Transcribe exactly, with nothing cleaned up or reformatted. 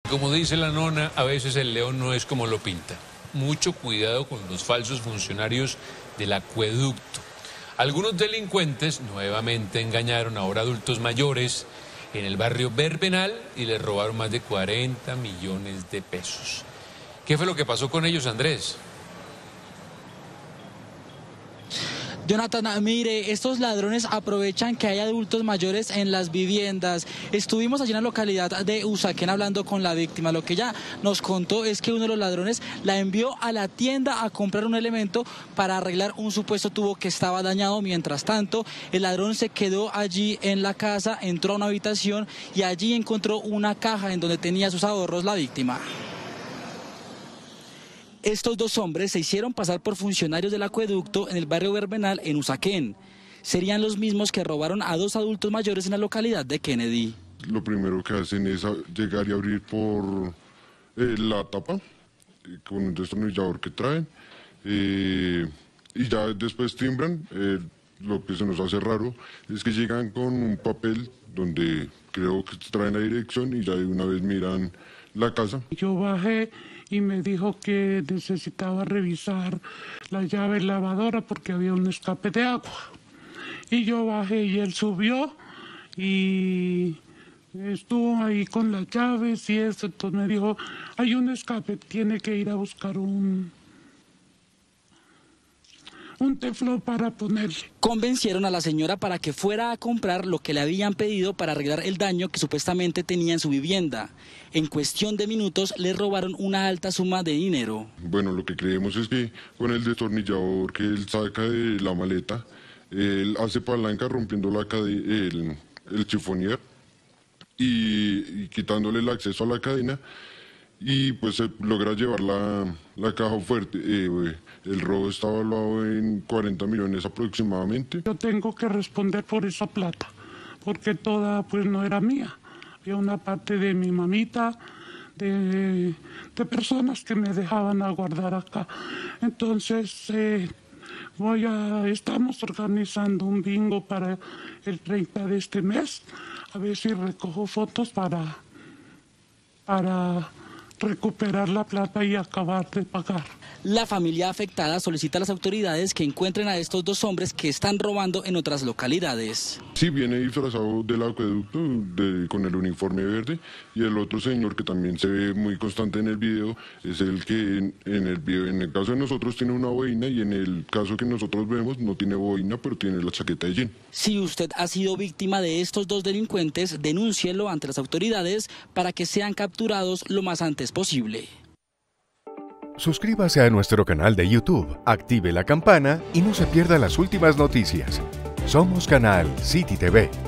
Como dice la nona, a veces el león no es como lo pinta. Mucho cuidado con los falsos funcionarios del acueducto. Algunos delincuentes nuevamente engañaron ahora adultos mayores en el barrio Verbenal y les robaron más de cuarenta millones de pesos. ¿Qué fue lo que pasó con ellos, Andrés? Jonathan, mire, estos ladrones aprovechan que hay adultos mayores en las viviendas. Estuvimos allí en la localidad de Usaquén hablando con la víctima. Lo que ella nos contó es que uno de los ladrones la envió a la tienda a comprar un elemento para arreglar un supuesto tubo que estaba dañado. Mientras tanto, el ladrón se quedó allí en la casa, entró a una habitación y allí encontró una caja en donde tenía sus ahorros la víctima. Estos dos hombres se hicieron pasar por funcionarios del acueducto en el barrio Verbenal en Usaquén. Serían los mismos que robaron a dos adultos mayores en la localidad de Kennedy. Lo primero que hacen es llegar y abrir por eh, la tapa eh, con un destornillador que traen eh, y ya después timbran. Eh, lo que se nos hace raro es que llegan con un papel donde creo que traen la dirección y ya de una vez miran la casa. Yo bajé y me dijo que necesitaba revisar la llave lavadora porque había un escape de agua. Y yo bajé y él subió y estuvo ahí con las llaves y eso. Entonces me dijo, hay un escape, tiene que ir a buscar un... un teflón para ponerle. Convencieron a la señora para que fuera a comprar lo que le habían pedido para arreglar el daño que supuestamente tenía en su vivienda. En cuestión de minutos le robaron una alta suma de dinero. Bueno, lo que creemos es que con el destornillador que él saca de la maleta, él hace palanca rompiendo la cadena, el, el chifonier y, y quitándole el acceso a la cadena. Y pues se logra llevar la, la caja fuerte. Eh, el robo está evaluado en cuarenta millones aproximadamente. Yo tengo que responder por esa plata, porque toda pues no era mía. Había una parte de mi mamita, de, de personas que me dejaban a guardar acá. Entonces eh, voy a, estamos organizando un bingo para el treinta de este mes. A ver si recojo fotos para... para recuperar la plata y acabar de pagar. La familia afectada solicita a las autoridades que encuentren a estos dos hombres que están robando en otras localidades. Sí, viene disfrazado del acueducto de, con el uniforme verde, y el otro señor que también se ve muy constante en el video es el que en, en el video, en el caso de nosotros tiene una boina y en el caso que nosotros vemos no tiene boina, pero tiene la chaqueta de jean. Si usted ha sido víctima de estos dos delincuentes, denúncielo ante las autoridades para que sean capturados lo más antes posible. Suscríbase a nuestro canal de YouTube, active la campana y no se pierda las últimas noticias. Somos Canal City T V.